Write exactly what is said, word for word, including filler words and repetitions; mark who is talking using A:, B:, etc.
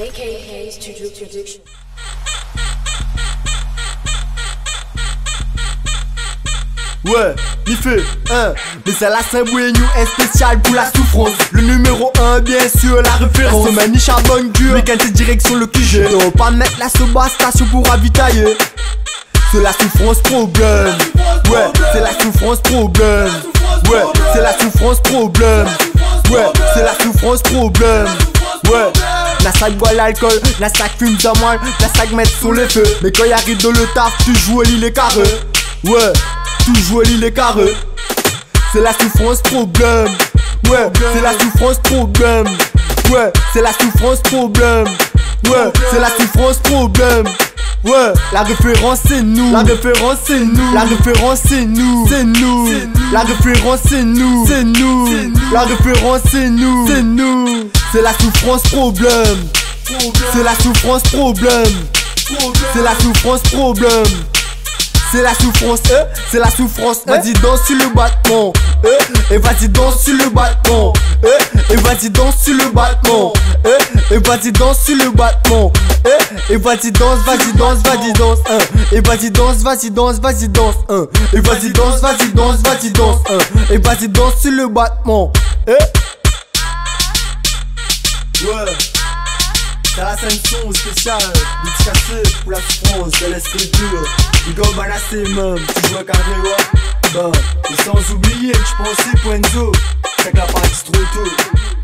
A: A K A Studio Production.
B: Ouais, il fait un, mais c'est la Saint-Bouignou est spécial pour la souffrance. Le numéro un, bien sûr, la référence. C'est ma niche à bonne cure, mais quelle direction le Q G. On va pas mettre la soba station pour ravitailler. C'est la souffrance problème. Ouais, c'est la souffrance problème. Ouais, c'est la souffrance problème. Ouais, c'est la souffrance problème. Ouais, la sac boit l'alcool, la sac fume de moelle, la sac met sur les feux. Mais quand y'arrive de le taf, tu joues l'île est carré. Ouais, tu joues l'île est carré. C'est la souffrance problème. Ouais, c'est la souffrance problème. Ouais, c'est la souffrance problème. Ouais, c'est la souffrance problème. Ouais, la référence c'est nous. La référence c'est nous. La référence c'est nous. C'est nous. La référence c'est nous. C'est nous. La référence c'est nous. C'est nous. C'est la souffrance problème. C'est la souffrance problème. C'est la souffrance problème. C'est la souffrance, euh, c'est la souffrance. Vas-y danse sur le battement, euh, et vas-y danse sur le battement, euh, et vas-y danse sur le battement, euh, et vas-y danse sur le battement, euh, et vas-y danse, vas-y danse, vas-y danse, hein, et vas-y danse, vas-y danse, vas-y danse, hein, et vas-y danse, vas-y danse, vas-y danse, hein, et vas-y danse sur le battement, euh. Ouais. C'est la sanction spéciale, dédicacée pour la souffrance, c'est l'esprit dur. Du gars balancé même, tu joues à carré, ouais. Ben, et sans oublier que je pensais pour Enzo, c'est que la partie trop tôt.